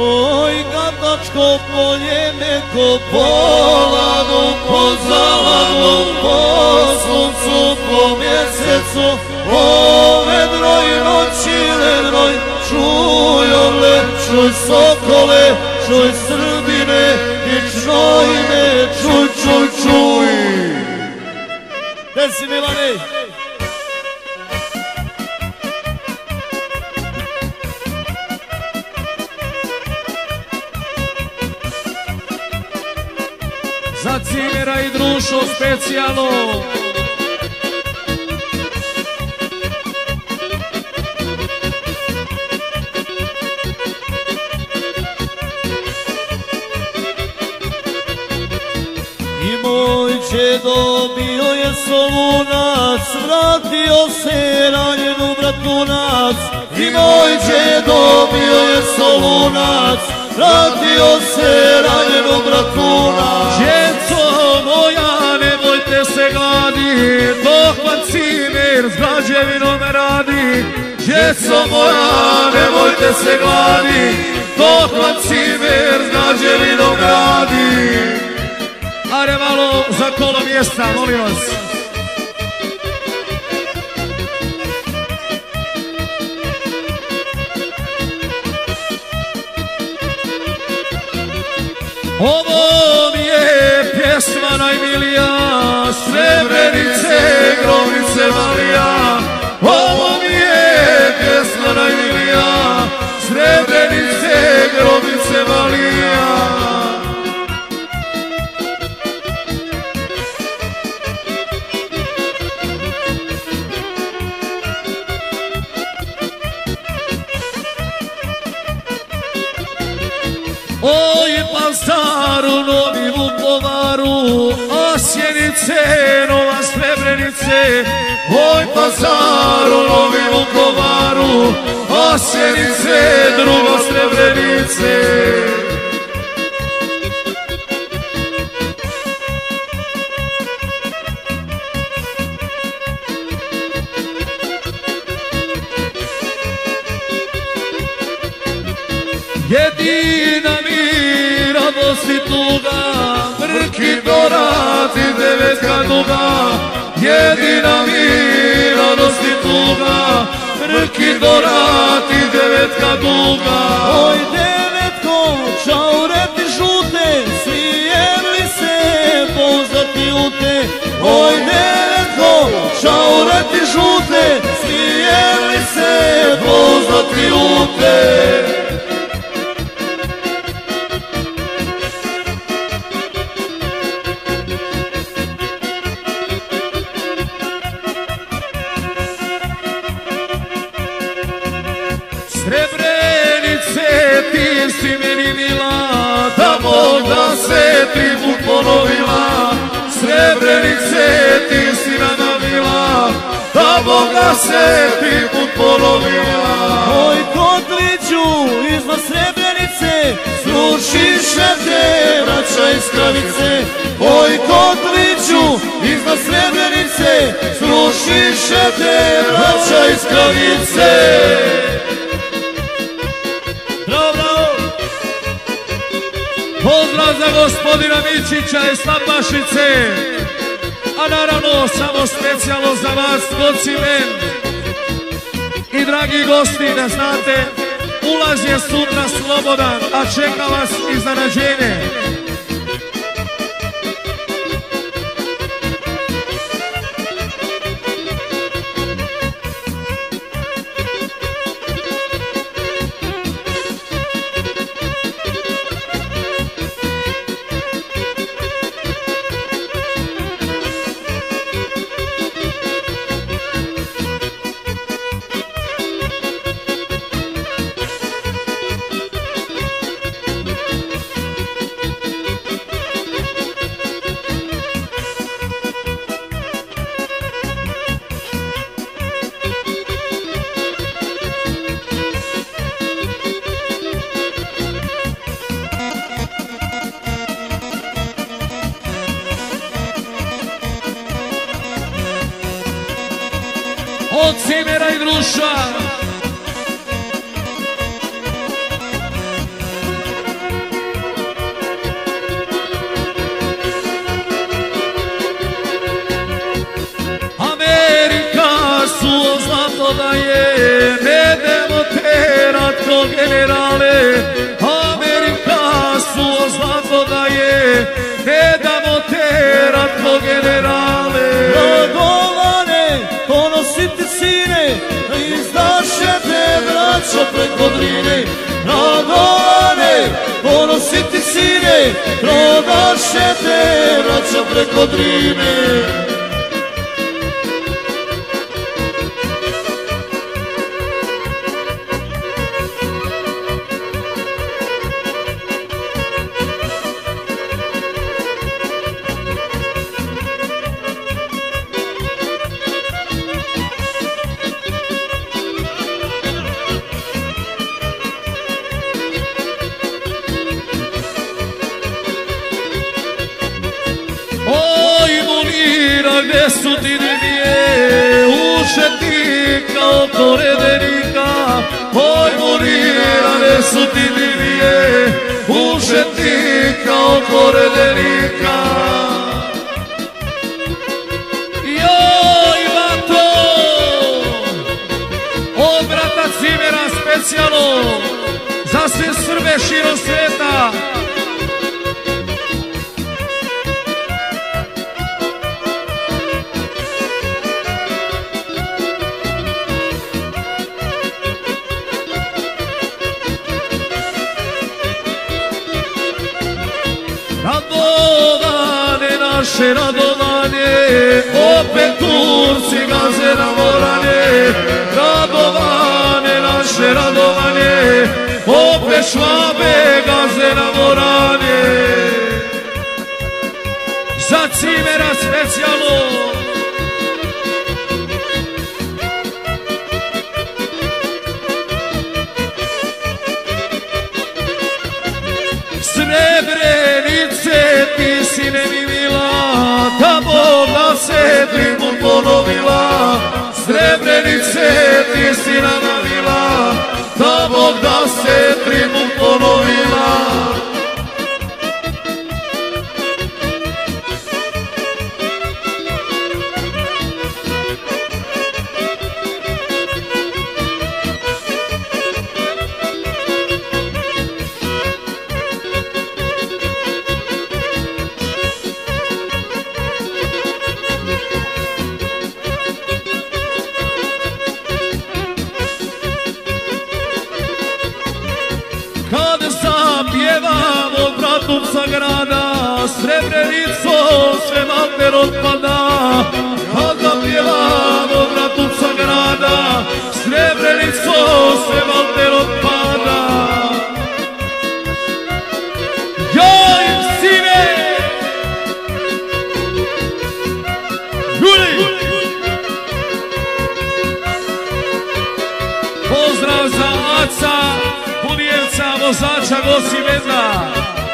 Oj, Gavdačko polje neko polanu, po zalanu, po suncu, po mjesecu, o vedroj noći lednoj, čuj orle, čuj sokole, čuj Srbine i čojne, čuj, čuj, čuj. Gde si, Milane? Za Cimera i društvo specijalno. I moj djedo bio je Solunac, vratio se ranjenu bratunac. I moj djedo bio je Solunac, vratio se ranjenu bratunac. Djeco moja, nemojte se gladi, dok vam Cimer s građevinom radi. Djeco moja, nemojte se gladi, dok vam Cimer s građevinom radi. Ajde malo za kolo mjesta, molim vas. Ovo mi je pjesma najmilija, Srebrenice, Grobnice Marija. Ovo mi je pjesma najmilija, Srebrenice, Grobnice Marija. Oj, Pazaru, Novi Vukovaru, Osjenice, Nova Srebrenice. Oj, Pazaru, Novi Vukovaru, Osjenice, drugo Srebrenice. Jedina mi radost i tuga, Brki Dorad i Devetka duga. Jedina mi radost i tuga, Brki Dorad i Devetka duga. Oj, Devetko, čaureti žute, smijem li se poznati u te? Oj, Devetko, čaureti žute, smijem li se poznati u te? Srebrenice, ti si meni mila, da Bog da se ti put ponovila. Srebrenice, ti si nama mila, da Bog da se ti put ponovila. Oj, Kotliću, iznad Srebrenice, srušiše te vraća iz Kravice. Oj, Kotliću, iznad Srebrenice, srušiše te vraća iz Kravice. Pozdrav za gospodina Mičića iz Slabašice, a naravno samo specijalno za vas, Cimer. I dragi gosti, da znate, ulaz je sutra slobodan, a čeka vas iznenađenje. Od Cimera i društva. da je, ne demo terat ko generale, Amerika su zlato da je, ne damo terat ko generale. Radovane, ponositi sine, izdaše te braćo preko Drine. Radovane, ponositi sine, prodaše te braćo preko Drine. Gdje su ti divije, uše ti kao koredenika. Oj Murira, gdje su ti divije, uše ti kao koredenika. Joj Vato, od brata Cimera specijalno, za sve Srbe širom sveta. Radovane, naše radovane, opet Turci gaze na moranje. Radovane, naše radovane, opet Švabe gaze na moranje. Za Cimera specijalno. Srebrenice, ti si ne bi bila, da Bog da se tri put ponovila. Srebrenice, ti si nama bila, da Bog da se tri put ponovila. Pjevamo Bratunca grada, Srebrenicom sve mater otpada. Kada pjevamo Bratunca grada, Srebrenicom sve mater otpada. Joj sine, Juri, pozdrav za Aca Bunijevca, vozača Gosimeda.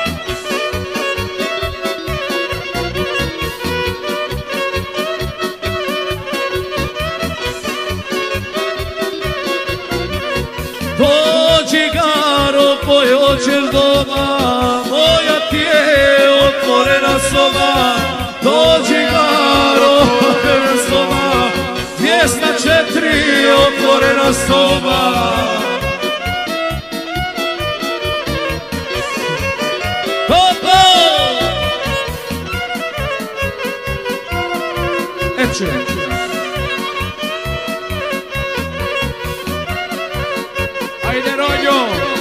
Dođi Garo, koji hoćeš doma, moja ti je otvorena soba. Dođi Garo, otvorena soba, 204 otvorena soba. Eče. Ajde Ronjo.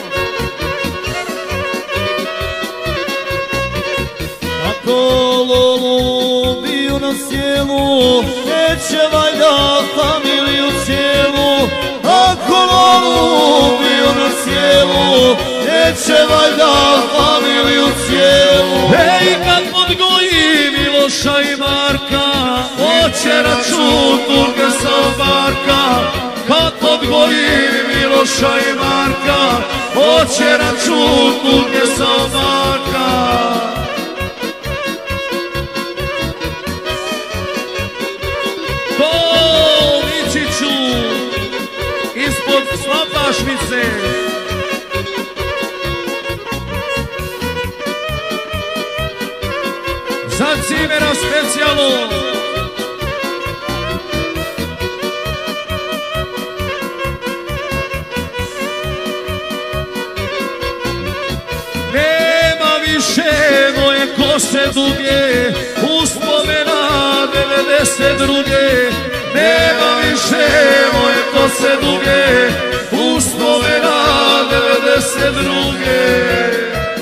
Ako lolu bio na sjelu, neće valjda familiju cijelu. Ako lolu bio na sjelu, neće valjda familiju cijelu. Ej, kad podgoji Miloša i Marka, hoće račun Turke sa barka. Kad podgoji Miloša i Marka, hoće račun Turke sa barka. To Mičiću, ispod Slabašnice. Za Cimera specijalno. kose duge, uspomena 92. Nema više moje kose duge, uspomena 92.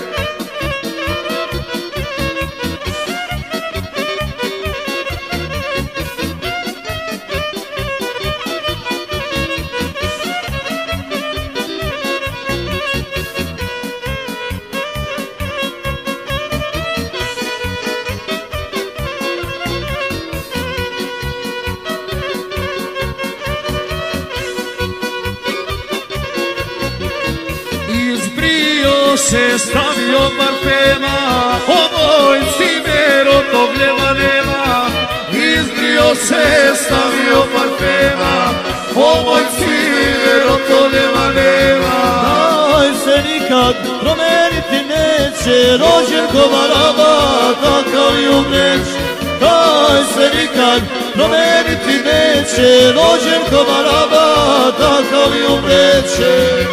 Se stavio parfema, o moj cimero tog ljeva nema. Izbrio se, stavio parfema, o moj cimero tog ljeva nema. Daj se nikad promeniti neće, rođen ko baraba, takav i umreć. Daj se nikad promeniti neće, rođen ko baraba, takav i umreće.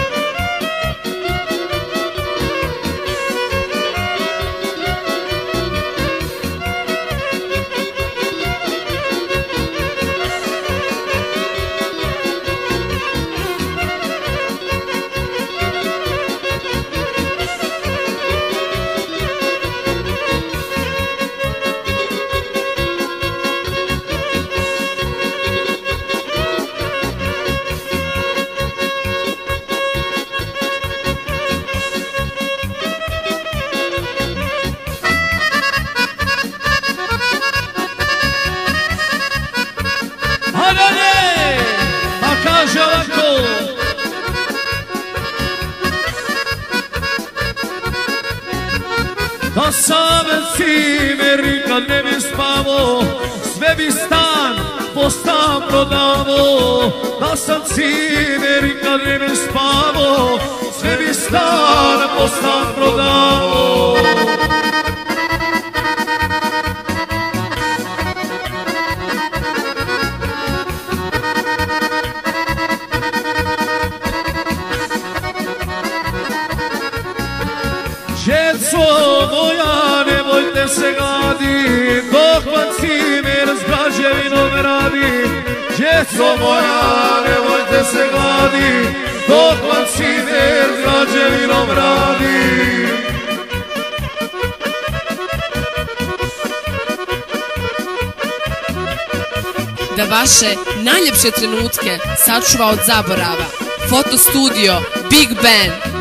Da sam cimer nikad ne bi spavo, sve bi stan po stan prodavo. Da sam cimer nikad ne bi spavo, sve bi stan po stan prodavo. Djeco moja, nemojte se gadi, dok vam cimer s građevinom radi. Djeco moja, nemojte se gadi, dok vam cimer s građevinom radi. Da vaše najljepše trenutke sačuva od zaborava. Fotostudio Big Band.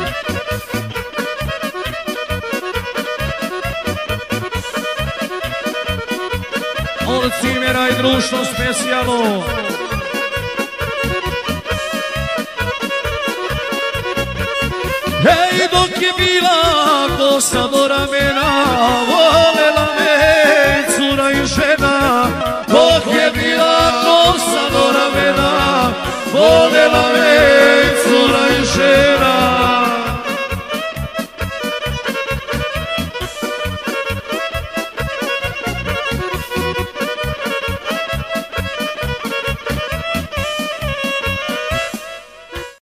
Od cimera i društvo specijalno. Hej, dok je bila kosa do ramena, volela me cura i žena. Dok je bila kosa do ramena, volela me